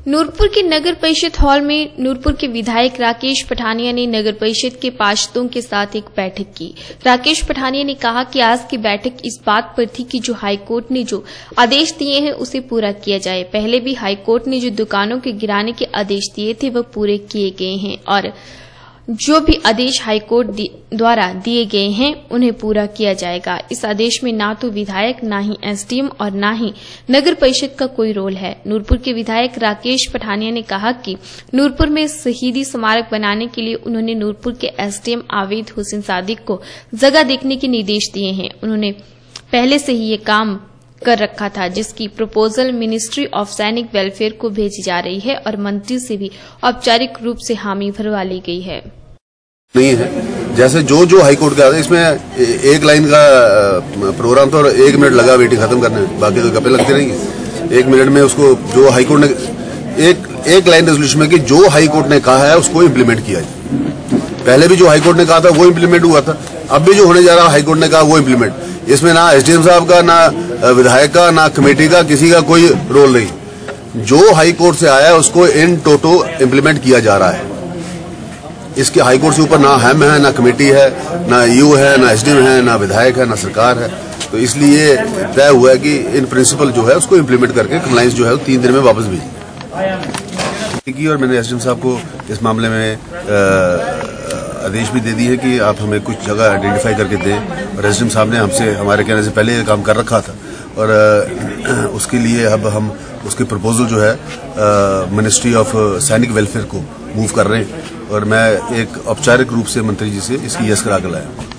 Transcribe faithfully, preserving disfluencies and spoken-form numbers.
नूरपुर के नगर परिषद हॉल में नूरपुर के विधायक राकेश पठानिया ने नगर परिषद के पार्षदों के साथ एक बैठक की। राकेश पठानिया ने कहा कि आज की बैठक इस बात पर थी कि जो हाईकोर्ट ने जो आदेश दिए हैं उसे पूरा किया जाए। पहले भी हाईकोर्ट ने जो दुकानों के गिराने के आदेश दिए थे वह पूरे किए गए हैं और जो भी आदेश हाईकोर्ट द्वारा दिए गए हैं उन्हें पूरा किया जाएगा। इस आदेश में ना तो विधायक, ना ही एसडीएम और ना ही नगर परिषद का कोई रोल है। नूरपुर के विधायक राकेश पठानिया ने कहा कि नूरपुर में शहीदी स्मारक बनाने के लिए उन्होंने नूरपुर के एसडीएम आवेद हुसैन सादिक को जगह देखने के निर्देश दिए हैं। उन्होंने पहले से ही ये काम कर रखा था, जिसकी proposal ministry of Sainik welfare को भेजी जा रही है और मंत्री से भी औपचारिक रूप से हामी भरवा ली गई है। नहीं है जैसे जो जो हाईकोर्ट का इसमें एक लाइन का प्रोग्राम था और एक मिनट लगा मीटिंग खत्म करने में, बाकी तो गप्पे लगते रहेंगे। एक मिनट में उसको जो हाईकोर्ट ने एक एक लाइन रेजोल्यूशन में कि जो हाईकोर्ट ने कहा है उसको इम्प्लीमेंट किया जाए। पहले भी जो हाईकोर्ट ने कहा था वो इम्प्लीमेंट हुआ था, अब भी जो होने जा रहा हाईकोर्ट ने कहा वो इम्प्लीमेंट। इसमें ना एसडीएम साहब का, ना विधायक का, ना कमेटी का, किसी का कोई रोल नहीं। जो हाईकोर्ट से आया है उसको इन टोटो इम्प्लीमेंट किया जा रहा है। इसके हाईकोर्ट से ऊपर ना हम है, ना कमेटी है, ना यू है, ना एसडीएम है, ना विधायक है, ना सरकार है। तो इसलिए तय हुआ है कि इन प्रिंसिपल जो है उसको इम्प्लीमेंट करके कंप्लायंस जो है तीन दिन में वापस भेजी। और मैंने एसडीएम साहब को इस मामले में आदेश भी दे दी है कि आप हमें कुछ जगह आइडेंटिफाई करके दें और एसडीएम साहब ने हमसे हमारे कहने से पहले ये काम कर रखा था और उसके लिए अब हम उसके प्रपोजल जो है मिनिस्ट्री ऑफ सैनिक वेलफेयर को मूव कर रहे हैं और मैं एक औपचारिक रूप से मंत्री जी से इसकी यस करा कर लाया।